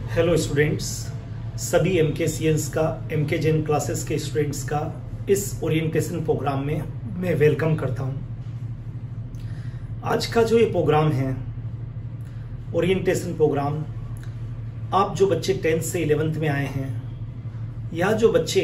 Hello students, सभी MKCS का MK Jain classes के स्टूडेंट्स का इस ओरिएंटेशन प्रोग्राम में मैं वेलकम करता हूं। आज का जो ये प्रोग्राम है ओरिएंटेशन प्रोग्राम, आप जो बच्चे 10th से 11th में आए हैं या जो बच्चे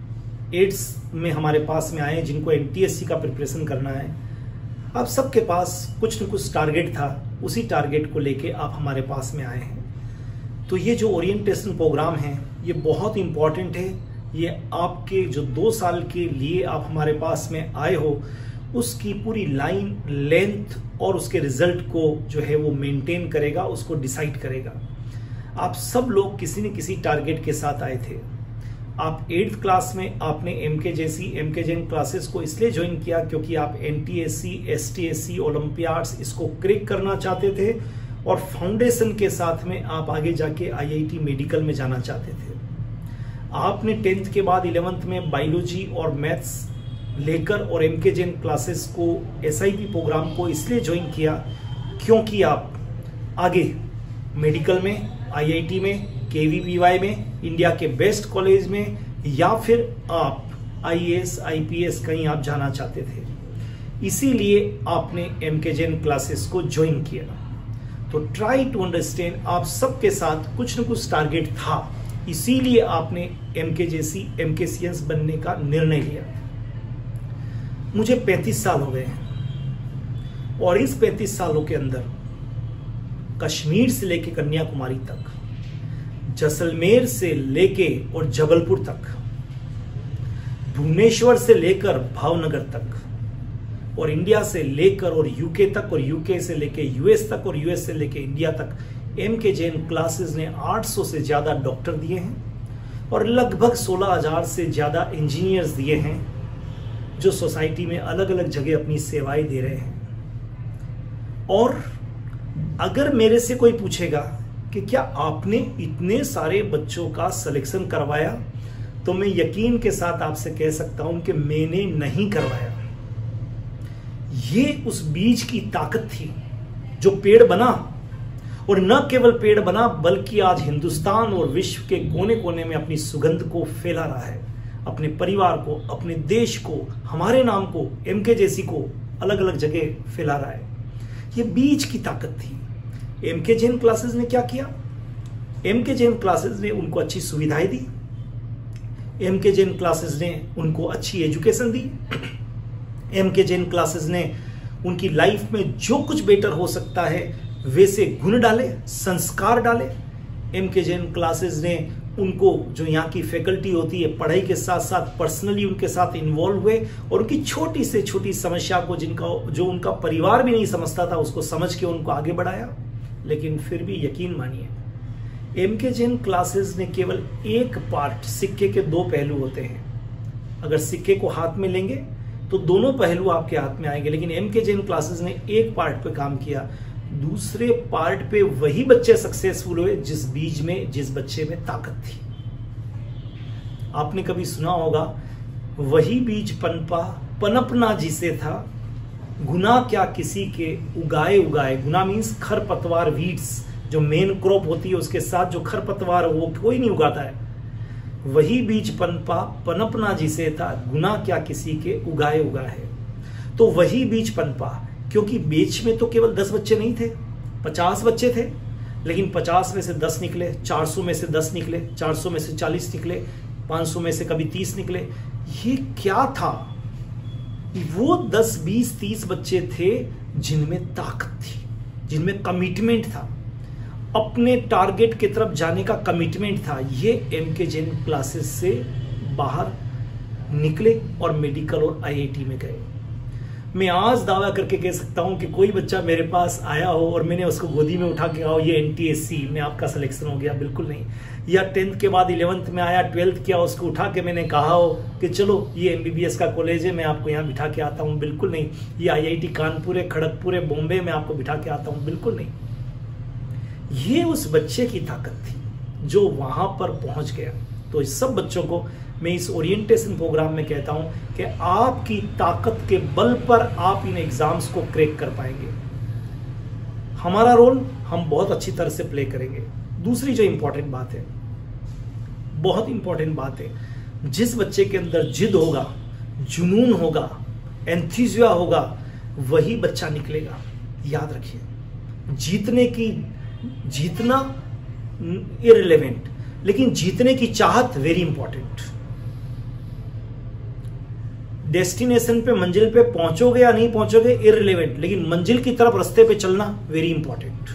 8th में हमारे पास में आए जिनको एनटीएससी का प्रिपरेशन करना है, आप सबके पास कुछ न कुछ टारगेट था। उसी टारगेट को लेके आप हमारे पास में आए हैं। तो ये जो ओरिएंटेशन प्रोग्राम है ये बहुत इंपॉर्टेंट है। ये आपके जो 2 साल के लिए आप हमारे पास में आए हो उसकी पूरी लाइन लेंथ और उसके रिजल्ट को जो है वो मेंटेन करेगा, उसको डिसाइड करेगा। आप सब लोग किसी न किसी टारगेट के साथ आए थे। आप 8th क्लास में आपने एमके जैन क्लासेस को इसलिए ज्वाइन किया क्योंकि आप एनटीएससी, एसटीएससी, ओलंपियाड्स इसको क्रैक करना चाहते थे और फाउंडेशन के साथ में आप आगे जाके आईआईटी मेडिकल में जाना चाहते थे। आपने 10th के बाद 11th में बायोलॉजी और मैथ्स लेकर और एमके जैन क्लासेस को एसआईपी प्रोग्राम को इसलिए ज्वाइन किया क्योंकि आप आगे मेडिकल में, आईआईटी में, केवीपीवाई में, इंडिया के बेस्ट कॉलेज में या फिर आप आईएएस, आईपीएस कहीं आप जाना चाहते थे। इसीलिए आपने एमके जैन क्लासेस को ज्वाइन किया। तो ट्राई टू अंडरस्टैंड, आप सबके साथ कुछ न कुछ टारगेट था, इसीलिए आपने एमकेसीएस बनने का निर्णय लिया। मुझे 35 साल हो गए हैं और इस 35 सालों के अंदर कश्मीर से लेके कन्याकुमारी तक, जैसलमेर से लेके और जबलपुर तक, भुवनेश्वर से लेकर भावनगर तक और इंडिया से लेकर और यूके तक और यूके से लेके यूएस तक और यूएस से लेके इंडिया तक एमके जैन क्लासेस ने 800 से ज्यादा डॉक्टर दिए हैं और लगभग 16,000 से ज्यादा इंजीनियर्स दिए हैं जो सोसाइटी में अलग अलग जगह अपनी सेवाएं दे रहे हैं। और अगर मेरे से कोई पूछेगा कि क्या आपने इतने सारे बच्चों का सिलेक्शन करवाया, तो मैं यकीन के साथ आपसे कह सकता हूं कि मैंने नहीं करवाया। ये उस बीज की ताकत थी जो पेड़ बना, और न केवल पेड़ बना बल्कि आज हिंदुस्तान और विश्व के कोने कोने में अपनी सुगंध को फैला रहा है। अपने परिवार को, अपने देश को, हमारे नाम को, एमके जैसी को अलग अलग जगह फैला रहा है। ये बीज की ताकत थी। एमके जैन क्लासेस ने क्या किया? एमके जैन क्लासेस ने उनको अच्छी सुविधाएं दी। एमके जैन क्लासेस ने उनको अच्छी एजुकेशन दी। एमके जैन क्लासेस ने उनकी लाइफ में जो कुछ बेटर हो सकता है वैसे गुण डाले, संस्कार डाले। एमके जैन क्लासेस ने उनको, जो यहाँ की फैकल्टी होती है, पढ़ाई के साथ साथ पर्सनली उनके साथ इन्वॉल्व हुए और उनकी छोटी से छोटी समस्या को जो उनका परिवार भी नहीं समझता था उसको समझ के उनको आगे बढ़ाया। लेकिन फिर भी यकीन मानिए, एमके जैन क्लासेस ने केवल एक पार्ट, सिक्के के 2 पहलू होते हैं। अगर सिक्के को हाथ में लेंगे तो दोनों पहलू आपके हाथ में आएंगे, लेकिन एमके जैन क्लासेस ने एक पार्ट पे काम किया। दूसरे पार्ट पे वही बच्चे सक्सेसफुल हुए जिस बीज में, जिस बच्चे में ताकत थी। आपने कभी सुना होगा, वही बीज पनपना जिसे था, गुना क्या किसी के उगाए उगाए। गुना मीन्स खरपतवार, वीड्स, जो मेन क्रॉप होती है उसके साथ जो खरपतवार वो कोई नहीं उगाता है। वही बीज पनपना जिसे था, गुना क्या किसी के उगाए उगा है। तो वही बीज पनपा, क्योंकि बीच में तो केवल 10 बच्चे नहीं थे, 50 बच्चे थे, लेकिन 50 में से 10 निकले, 400 में से 10 निकले, 400 में से 40 निकले, 500 में से कभी 30 निकले। ये क्या था? वो 10, 20, 30 बच्चे थे जिनमें ताकत थी, जिनमें कमिटमेंट था, अपने टारगेट की तरफ जाने का कमिटमेंट था। ये एमके जैन क्लासेस से बाहर निकले और मेडिकल और आईआईटी में गए। मैं आज दावा करके कह सकता हूं कि कोई बच्चा मेरे पास आया हो और मैंने उसको गोदी में उठा के कहा ये एनटीएससी में आपका सिलेक्शन हो गया, बिल्कुल नहीं। या 10th के बाद 11th में आया, 12th किया, उसको उठा के मैंने कहा हो कि चलो ये एमबीबीएस का कॉलेज है, मैं आपको यहाँ बिठा के आता हूँ, बिल्कुल नहीं। ये आईआईटी कानपुर है, खड़गपुर है, बॉम्बे में आपको बिठा के आता हूँ, बिल्कुल नहीं। ये उस बच्चे की ताकत थी जो वहां पर पहुंच गया। तो इस सब बच्चों को मैं इस ओरिएंटेशन प्रोग्राम में कहता हूं कि आपकी ताकत के बल पर आप इन एग्जाम्स को क्रैक कर पाएंगे। हमारा रोल हम बहुत अच्छी तरह से प्ले करेंगे। दूसरी जो इंपॉर्टेंट बात है, बहुत इंपॉर्टेंट बात है, जिस बच्चे के अंदर जिद होगा, जुनून होगा, एंथुसिया होगा, वही बच्चा निकलेगा। याद रखिए, जीतना इररिलेवेंट, लेकिन जीतने की चाहत वेरी इंपॉर्टेंट। डेस्टिनेशन पे, मंजिल पे पहुंचोगे या नहीं पहुंचोगे इररिलेवेंट, लेकिन मंजिल की तरफ रास्ते पे चलना वेरी इंपॉर्टेंट।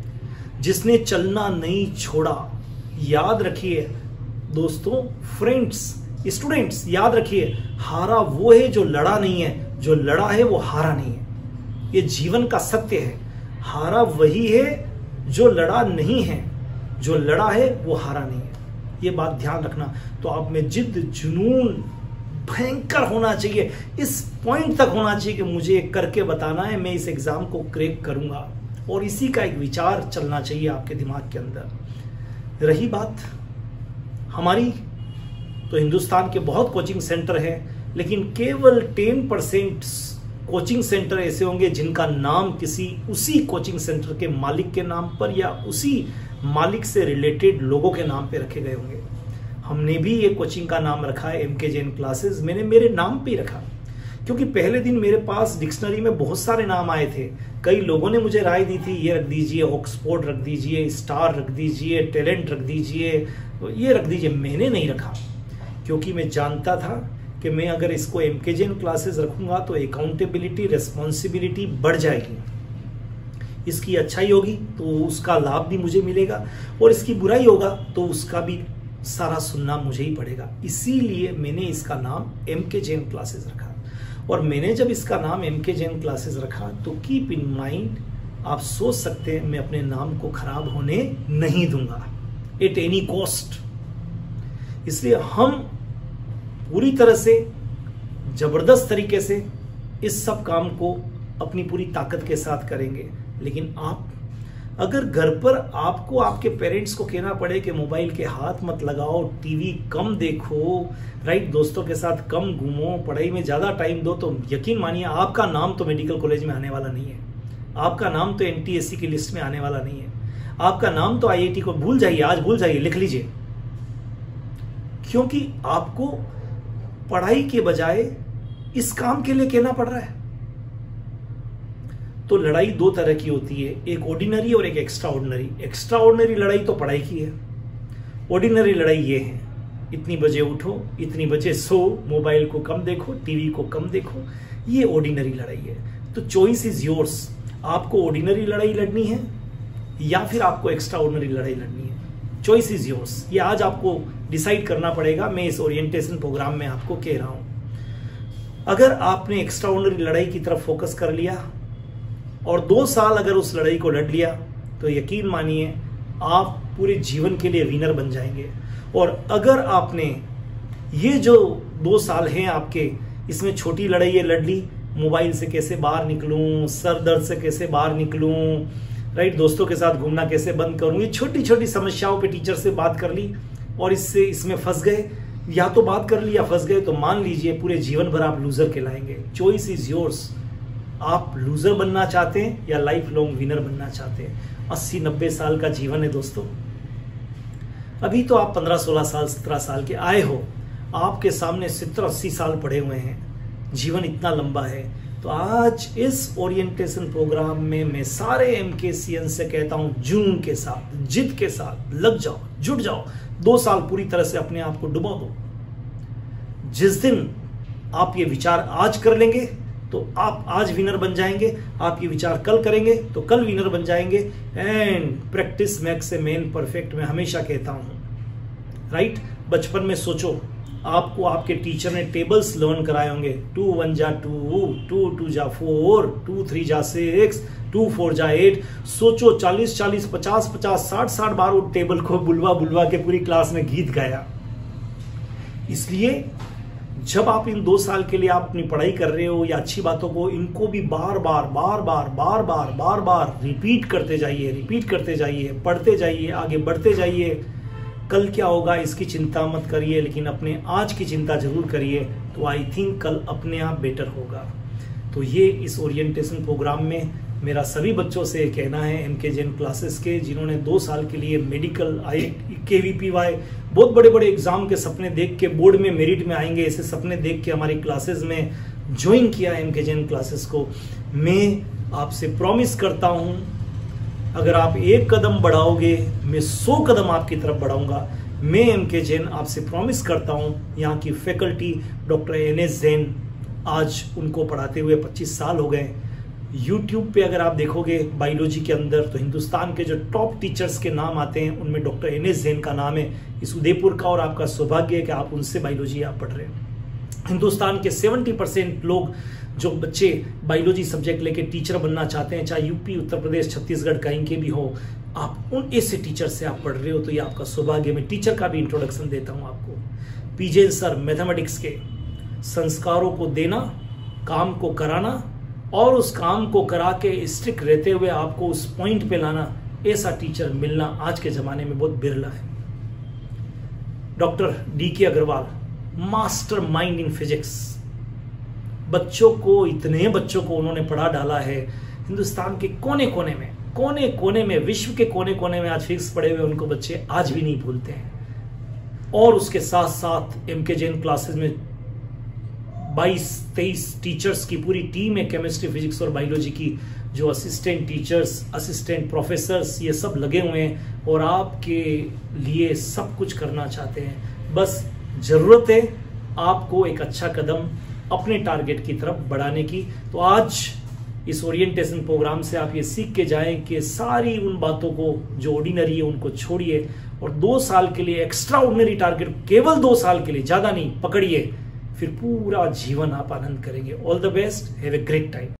जिसने चलना नहीं छोड़ा, याद रखिए दोस्तों, फ्रेंड्स, स्टूडेंट्स, याद रखिए, हारा वो है जो लड़ा नहीं है, जो लड़ा है वो हारा नहीं है। ये जीवन का सत्य है। हारा वही है जो लड़ा नहीं है, जो लड़ा है वो हारा नहीं है। ये बात ध्यान रखना। तो आप में जिद, जुनून भयंकर होना चाहिए, इस पॉइंट तक होना चाहिए कि मुझे करके बताना है, मैं इस एग्जाम को क्रैक करूंगा, और इसी का एक विचार चलना चाहिए आपके दिमाग के अंदर। रही बात हमारी, तो हिंदुस्तान के बहुत कोचिंग सेंटर हैं, लेकिन केवल 10% कोचिंग सेंटर ऐसे होंगे जिनका नाम किसी उसी कोचिंग सेंटर के मालिक के नाम पर या उसी मालिक से रिलेटेड लोगों के नाम पे रखे गए होंगे। हमने भी ये कोचिंग का नाम रखा है MK जैन क्लासेस। मैंने मेरे नाम पे ही रखा, क्योंकि पहले दिन मेरे पास डिक्शनरी में बहुत सारे नाम आए थे। कई लोगों ने मुझे राय दी थी, ये रख दीजिए, ऑक्सफोर्ड रख दीजिए, स्टार रख दीजिए, टैलेंट रख दीजिए, ये रख दीजिए। मैंने नहीं रखा, क्योंकि मैं जानता था कि मैं अगर इसको MK जैन क्लासेस रखूंगा तो अकाउंटेबिलिटी, रेस्पॉन्सिबिलिटी बढ़ जाएगी। इसकी अच्छाई होगी तो उसका लाभ भी मुझे मिलेगा, और इसकी बुराई होगा तो उसका भी सारा सुनना मुझे ही पड़ेगा। इसीलिए मैंने इसका नाम MK जैन क्लासेस रखा। और मैंने जब इसका नाम MK जैन क्लासेस रखा तो कीप इन माइंड, आप सोच सकते हैं मैं अपने नाम को खराब होने नहीं दूंगा एट एनी कॉस्ट। इसलिए हम पूरी तरह से जबरदस्त तरीके से इस सब काम को अपनी पूरी ताकत के साथ करेंगे। लेकिन आप अगर घर पर आपको आपके पेरेंट्स को कहना पड़े कि मोबाइल के हाथ मत लगाओ, टीवी कम देखो, राइट, दोस्तों के साथ कम घूमो, पढ़ाई में ज्यादा टाइम दो, तो यकीन मानिए आपका नाम तो मेडिकल कॉलेज में आने वाला नहीं है, आपका नाम तो NTSC की लिस्ट में आने वाला नहीं है, आपका नाम तो IIT को भूल जाइए, आज भूल जाइए, लिख लीजिए। क्योंकि आपको पढ़ाई के बजाय इस काम के लिए कहना पड़ रहा है। तो लड़ाई दो तरह की होती है, एक ऑर्डिनरी और एक एक्स्ट्रा ऑर्डिनरी। एक्स्ट्रा ऑर्डिनरी लड़ाई तो पढ़ाई की है, ऑर्डिनरी लड़ाई ये है, इतनी बजे उठो, इतनी बजे सो, मोबाइल को कम देखो, टीवी को कम देखो, ये ऑर्डिनरी लड़ाई है। तो चॉइस इज योर्स, आपको ऑर्डिनरी लड़ाई लड़नी है या फिर आपको एक्स्ट्रा ऑर्डिनरी लड़ाई लड़नी है। चॉइस इज योर्स, ये आज आपको डिसाइड करना पड़ेगा। मैं इस ओरिएंटेशन प्रोग्राम में आपको कह रहा हूं। अगर आपने एक्स्ट्रा ऑर्डिनरी लड़ाई की तरफ फोकस कर लिया और 2 साल अगर उस लड़ाई को लड़ लिया, तो यकीन मानिए आप पूरे जीवन के लिए विनर बन जाएंगे। और अगर आपने ये जो 2 साल हैं आपके, इसमें छोटी लड़ाई लड़ ली, मोबाइल से कैसे बाहर निकलूं, सर दर्द से कैसे बाहर निकलूं, राइट, दोस्तों के साथ घूमना कैसे बंद करूं, ये छोटी छोटी समस्याओं पे टीचर से बात कर ली और इसमें फंस गए, या तो बात कर ली या फंस गए, तो मान लीजिए पूरे जीवन भर आप लूजर कहलाएंगे। चॉइस इज योर्स, आप लूजर बनना चाहते हैं या लाइफ लॉन्ग विनर बनना चाहते हैं। 80-90 साल का जीवन है दोस्तों। अभी तो आप 15-16 साल 17 साल के आए हो, आपके सामने 70-80 साल पड़े हुए हैं। जीवन इतना लंबा है। तो आज इस ओरिएंटेशन प्रोग्राम में मैं सारे MKCN से कहता हूं, जुनून के साथ, जिद के साथ लग जाओ, जुट जाओ, 2 साल पूरी तरह से अपने आप को डुबो दो। जिस दिन आप ये विचार आज कर लेंगे तो आप आज विनर बन जाएंगे, आप ये विचार कल करेंगे तो कल विनर बन जाएंगे। And practice makes a man perfect, मैं हमेशा कहता हूं, राइट। बचपन में सोचो, आपको आपके टीचर ने टेबल्स लर्न कराए होंगे, 2 1 जा 2, 2 2 जा 4, 2 3 जा 6, 2 4 जा 8। सोचो 40 40 50 50 60 60 बार वो टेबल को बुलवा बुलवा के पूरी क्लास में गीत गाया। इसलिए जब आप इन 2 साल के लिए आप अपनी पढ़ाई कर रहे हो या अच्छी बातों को, इनको भी बार बार बार बार बार बार बार बार रिपीट करते जाइए, पढ़ते जाइए, आगे बढ़ते जाइए। कल क्या होगा इसकी चिंता मत करिए, लेकिन अपने आज की चिंता जरूर करिए, तो आई थिंक कल अपने आप बेटर होगा। तो ये इस ओरिएंटेशन प्रोग्राम में मेरा सभी बच्चों से कहना है एमके जैन क्लासेस के, जिन्होंने 2 साल के लिए मेडिकल KVPY बहुत बड़े बड़े एग्जाम के सपने देख के बोर्ड में मेरिट में आएंगे, ऐसे सपने देख के हमारी क्लासेस में ज्वाइन किया एमके जैन क्लासेस को, मैं आपसे प्रॉमिस करता हूं अगर आप 1 कदम बढ़ाओगे मैं 100 कदम आपकी तरफ बढ़ाऊंगा। मैं एमके जैन आपसे प्रॉमिस करता हूं, यहाँ की फैकल्टी डॉक्टर NS जैन, आज उनको पढ़ाते हुए 25 साल हो गए। YouTube पे अगर आप देखोगे बायोलॉजी के अंदर तो हिंदुस्तान के जो टॉप टीचर्स के नाम आते हैं उनमें डॉक्टर NS जैन का नाम है, इस उदयपुर का, और आपका सौभाग्य है कि आप उनसे बायोलॉजी आप पढ़ रहे हैं। हिंदुस्तान के 70% लोग जो बच्चे बायोलॉजी सब्जेक्ट लेके टीचर बनना चाहते हैं, चाहे यूपी, उत्तर प्रदेश, छत्तीसगढ़ कहीं के भी हो, आप उन ऐसे टीचर से आप पढ़ रहे हो तो ये आपका सौभाग्य। मैं टीचर का भी इंट्रोडक्शन देता हूं आपको। पीजे सर मैथमेटिक्स के संस्कारों को देना, काम को कराना और उस काम को करा के स्ट्रिक्ट रहते हुए आपको उस पॉइंट पे लाना, ऐसा टीचर मिलना आज के जमाने में बहुत बिरला है। Doctor DK Agarwal, master mind in physics, बच्चों को, इतने बच्चों को उन्होंने पढ़ा डाला है हिंदुस्तान के कोने कोने में, विश्व के कोने कोने में आज फिजिक्स पढ़े हुए उनको बच्चे आज भी नहीं भूलते हैं। और उसके साथ साथ एमके जैन क्लासेस में 22-23 टीचर्स की पूरी टीम है, केमिस्ट्री, फिजिक्स और बायोलॉजी की, जो असिस्टेंट टीचर्स, असिस्टेंट प्रोफेसर्स, ये सब लगे हुए हैं और आपके लिए सब कुछ करना चाहते हैं। बस जरूरत है आपको एक अच्छा कदम अपने टारगेट की तरफ बढ़ाने की। तो आज इस ओरिएंटेशन प्रोग्राम से आप ये सीख के जाएं कि सारी उन बातों को जो ऑर्डिनरी है उनको छोड़िए और 2 साल के लिए एक्स्ट्रा ऑर्डिनरी टारगेट, केवल 2 साल के लिए, ज्यादा नहीं, पकड़िए, फिर पूरा जीवन आप आनंद करेंगे। All the best, have a great time.